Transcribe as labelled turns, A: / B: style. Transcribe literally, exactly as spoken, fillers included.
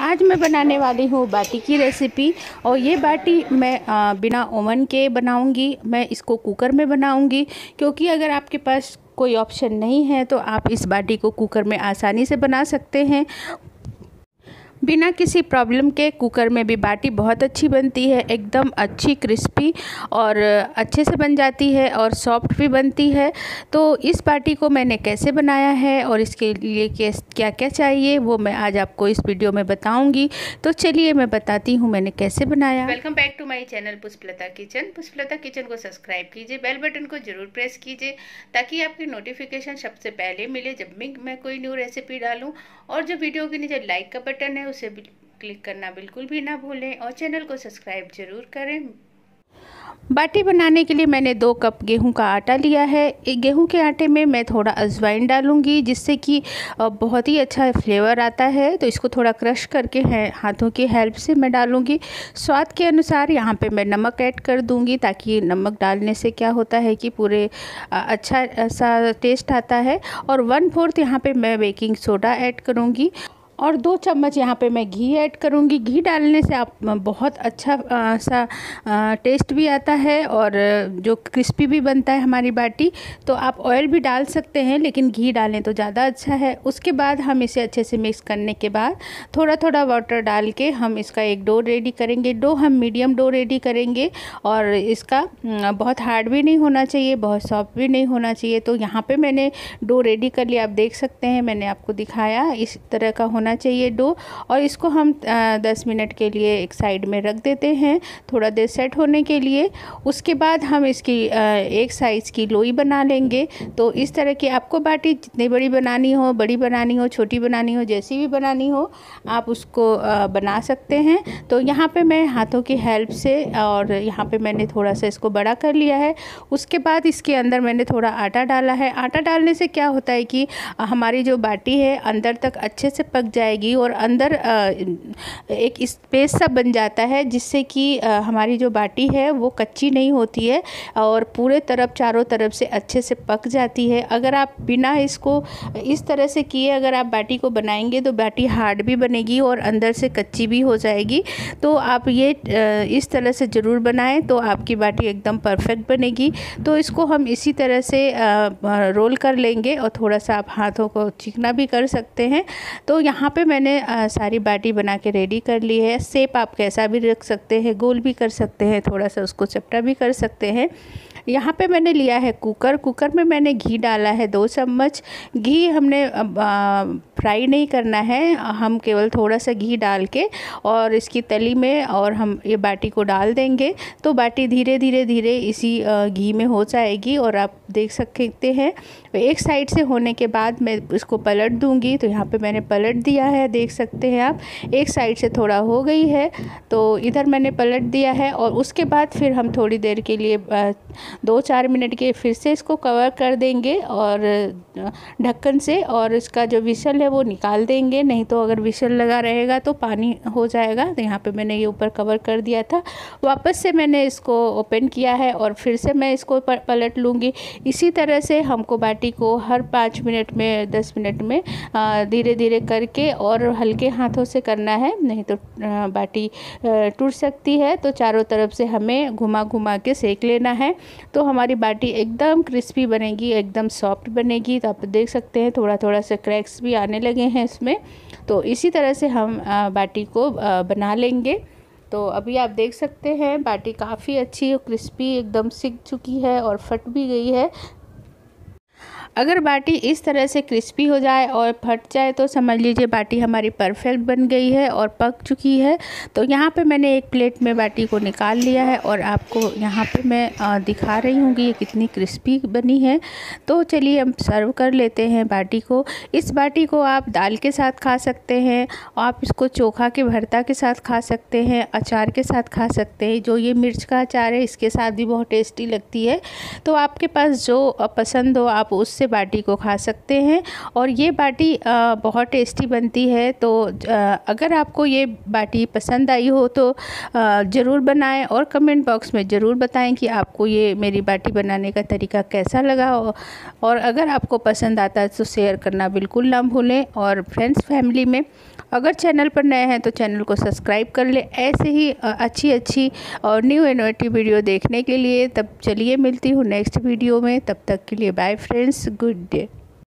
A: आज मैं बनाने वाली हूँ बाटी की रेसिपी। और ये बाटी मैं आ, बिना ओवन के बनाऊँगी। मैं इसको कुकर में बनाऊँगी, क्योंकि अगर आपके पास कोई ऑप्शन नहीं है तो आप इस बाटी को कुकर में आसानी से बना सकते हैं। बिना किसी प्रॉब्लम के कुकर में भी बाटी बहुत अच्छी बनती है, एकदम अच्छी क्रिस्पी और अच्छे से बन जाती है और सॉफ्ट भी बनती है। तो इस बाटी को मैंने कैसे बनाया है और इसके लिए क्या क्या चाहिए वो मैं आज आपको इस वीडियो में बताऊंगी। तो चलिए मैं बताती हूँ मैंने कैसे बनाया। Welcome back to my channel Pushpalata kitchen. Pushpalata kitchen को सब्सक्राइब कीजिए, बेल बटन को जरूर प्रेस कीजिए ताकि आपकी नोटिफिकेशन सबसे पहले मिले जब भी मैं कोई न्यू रेसिपी डालूँ। और जो वीडियो के नीचे लाइक का बटन है उसे क्लिक करना बिल्कुल भी ना भूलें और चैनल को सब्सक्राइब जरूर करें। बाटी बनाने के लिए मैंने दो कप गेहूं का आटा लिया है। गेहूं के आटे में मैं थोड़ा अजवाइन डालूंगी, जिससे कि बहुत ही अच्छा फ्लेवर आता है। तो इसको थोड़ा क्रश करके है हाथों की हेल्प से मैं डालूंगी। स्वाद के अनुसार यहाँ पे मैं नमक ऐड कर दूंगी, ताकि नमक डालने से क्या होता है कि पूरे अच्छा सा टेस्ट आता है। और वन फोर्थ यहाँ पे मैं बेकिंग सोडा ऐड करूँगी और दो चम्मच यहाँ पे मैं घी ऐड करूँगी। घी डालने से आप बहुत अच्छा आ, सा आ, टेस्ट भी आता है और जो क्रिस्पी भी बनता है हमारी बाटी। तो आप ऑयल भी डाल सकते हैं, लेकिन घी डालें तो ज़्यादा अच्छा है। उसके बाद हम इसे अच्छे से मिक्स करने के बाद थोड़ा थोड़ा वाटर डाल के हम इसका एक डो रेडी करेंगे। डो हम मीडियम डो रेडी करेंगे और इसका बहुत हार्ड भी नहीं होना चाहिए, बहुत सॉफ्ट भी नहीं होना चाहिए। तो यहाँ पर मैंने डो रेडी कर लिया, आप देख सकते हैं, मैंने आपको दिखाया इस तरह का होना चाहिए डो। और इसको हम दस मिनट के लिए एक साइड में रख देते हैं, थोड़ा देर सेट होने के लिए। उसके बाद हम इसकी एक साइज़ की लोई बना लेंगे। तो इस तरह की आपको बाटी जितनी बड़ी बनानी हो, बड़ी बनानी हो, छोटी बनानी हो, जैसी भी बनानी हो आप उसको बना सकते हैं। तो यहाँ पे मैं हाथों की हेल्प से और यहाँ पे मैंने थोड़ा सा इसको बड़ा कर लिया है। उसके बाद इसके अंदर मैंने थोड़ा आटा डाला है। आटा डालने से क्या होता है कि हमारी जो बाटी है अंदर तक अच्छे से पक जाएगी और अंदर एक स्पेस सा बन जाता है, जिससे कि हमारी जो बाटी है वो कच्ची नहीं होती है और पूरे तरफ चारों तरफ से अच्छे से पक जाती है। अगर आप बिना इसको इस तरह से किए अगर आप बाटी को बनाएंगे तो बाटी हार्ड भी बनेगी और अंदर से कच्ची भी हो जाएगी। तो आप ये इस तरह से ज़रूर बनाएं तो आपकी बाटी एकदम परफेक्ट बनेगी। तो इसको हम इसी तरह से रोल कर लेंगे और थोड़ा सा आप हाथों को चिकना भी कर सकते हैं। तो यहाँ पे मैंने आ, सारी बाटी बना के रेडी कर ली है। शेप आप कैसा भी रख सकते हैं, गोल भी कर सकते हैं, थोड़ा सा उसको चपटा भी कर सकते हैं। यहाँ पे मैंने लिया है कुकर। कुकर में मैंने घी डाला है दो चम्मच। घी हमने आ, फ्राई नहीं करना है, हम केवल थोड़ा सा घी डाल के और इसकी तली में और हम ये बाटी को डाल देंगे। तो बाटी धीरे धीरे धीरे इसी घी में हो जाएगी और आप देख सकते हैं एक साइड से होने के बाद मैं इसको पलट दूंगी। तो यहाँ पे मैंने पलट दिया है, देख सकते हैं आप, एक साइड से थोड़ा हो गई है तो इधर मैंने पलट दिया है। और उसके बाद फिर हम थोड़ी देर के लिए दो चार मिनट के फिर से इसको कवर कर देंगे और ढक्कन से, और इसका जो विसल है वो निकाल देंगे, नहीं तो अगर विसल लगा रहेगा तो पानी हो जाएगा। तो यहाँ पे मैंने ये ऊपर कवर कर दिया था। वापस से मैंने इसको ओपन किया है और फिर से मैं इसको पलट लूँगी। इसी तरह से हमको बाटी को हर पाँच मिनट में दस मिनट में धीरे धीरे करके और हल्के हाथों से करना है, नहीं तो बाटी टूट सकती है। तो चारों तरफ से हमें घुमा घुमा के सेक लेना है। तो हमारी बाटी एकदम क्रिस्पी बनेगी, एकदम सॉफ्ट बनेगी। तो आप देख सकते हैं थोड़ा थोड़ा से क्रैक्स भी आने लगे हैं इसमें। तो इसी तरह से हम बाटी को बना लेंगे। तो अभी आप देख सकते हैं बाटी काफ़ी अच्छी और क्रिस्पी एकदम सिक चुकी है और फट भी गई है। अगर बाटी इस तरह से क्रिस्पी हो जाए और फट जाए तो समझ लीजिए बाटी हमारी परफेक्ट बन गई है और पक चुकी है। तो यहाँ पे मैंने एक प्लेट में बाटी को निकाल लिया है और आपको यहाँ पे मैं दिखा रही हूँ कि ये कितनी क्रिस्पी बनी है। तो चलिए हम सर्व कर लेते हैं बाटी को। इस बाटी को आप दाल के साथ खा सकते हैं, आप इसको चोखा के भरता के साथ खा सकते हैं, अचार के साथ खा सकते हैं। जो ये मिर्च का अचार है इसके साथ भी बहुत टेस्टी लगती है। तो आपके पास जो पसंद हो आप उससे बाटी को खा सकते हैं। और ये बाटी बहुत टेस्टी बनती है। तो अगर आपको ये बाटी पसंद आई हो तो ज़रूर बनाएं और कमेंट बॉक्स में ज़रूर बताएं कि आपको ये मेरी बाटी बनाने का तरीका कैसा लगा हो। और अगर आपको पसंद आता है तो शेयर करना बिल्कुल ना भूलें। और फ्रेंड्स फैमिली में अगर चैनल पर नए हैं तो चैनल को सब्सक्राइब कर ले ऐसे ही अच्छी अच्छी और न्यू इनोवेटिव वीडियो देखने के लिए। तब चलिए मिलती हूँ नेक्स्ट वीडियो में, तब तक के लिए बाय फ्रेंड्स, गुड डे।